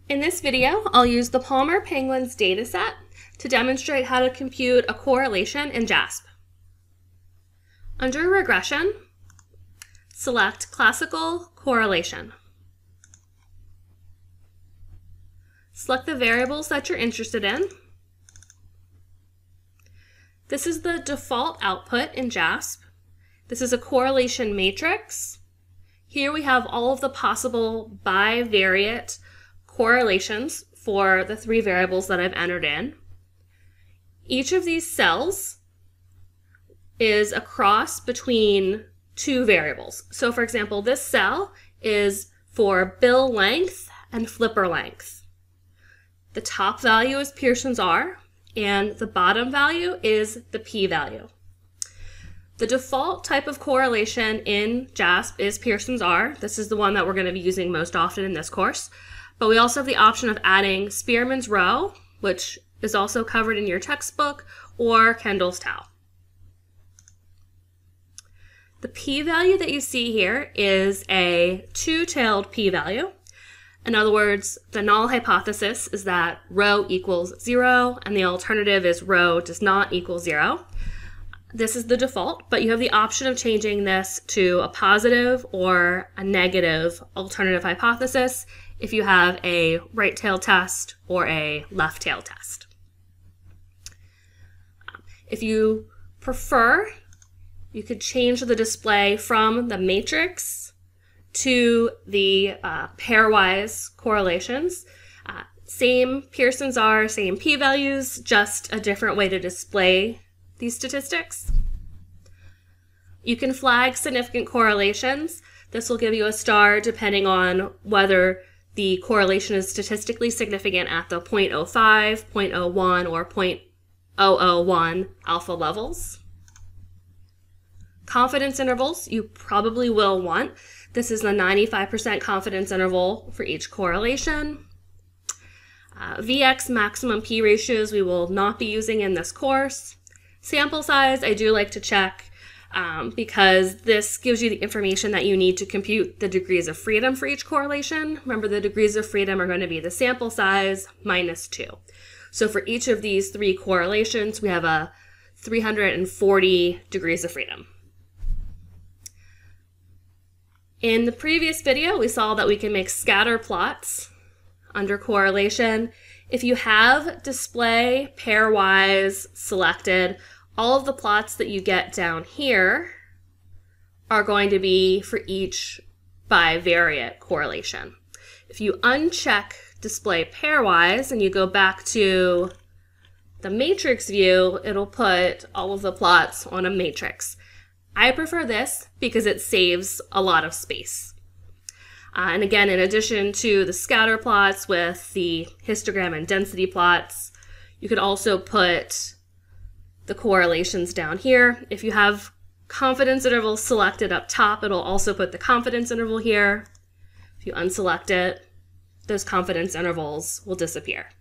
In this video, I'll use the Palmer Penguins dataset to demonstrate how to compute a correlation in JASP. Under regression, select classical correlation. Select the variables that you're interested in. This is the default output in JASP. This is a correlation matrix. Here we have all of the possible bivariate correlations for the three variables that I've entered in. Each of these cells is a cross between two variables. So for example, this cell is for bill length and flipper length. The top value is Pearson's R, and the bottom value is the p-value. The default type of correlation in JASP is Pearson's R. This is the one that we're going to be using most often in this course. But we also have the option of adding Spearman's rho, which is also covered in your textbook, or Kendall's tau. The p-value that you see here is a two-tailed p-value. In other words, the null hypothesis is that rho equals 0, and the alternative is rho does not equal 0. This is the default, but you have the option of changing this to a positive or a negative alternative hypothesis if you have a right tail test or a left tail test. If you prefer, you could change the display from the matrix to the pairwise correlations. Same Pearson's R, same p-values, just a different way to display these statistics. You can flag significant correlations. This will give you a star depending on whether the correlation is statistically significant at the 0.05, 0.01, or 0.001 alpha levels. Confidence intervals you probably will want. This is a 95% confidence interval for each correlation. VX maximum p ratios we will not be using in this course. Sample size I do like to check because this gives you the information that you need to compute the degrees of freedom for each correlation. Remember, the degrees of freedom are going to be the sample size minus 2. So for each of these three correlations, we have a 340 degrees of freedom. In the previous video, we saw that we can make scatter plots under correlation. If you have display pairwise selected, all of the plots that you get down here are going to be for each bivariate correlation. If you uncheck display pairwise and you go back to the matrix view, it'll put all of the plots on a matrix. I prefer this because it saves a lot of space. And again, in addition to the scatter plots with the histogram and density plots, you could also put the correlations down here. If you have confidence intervals selected up top, it'll also put the confidence interval here. If you unselect it, those confidence intervals will disappear.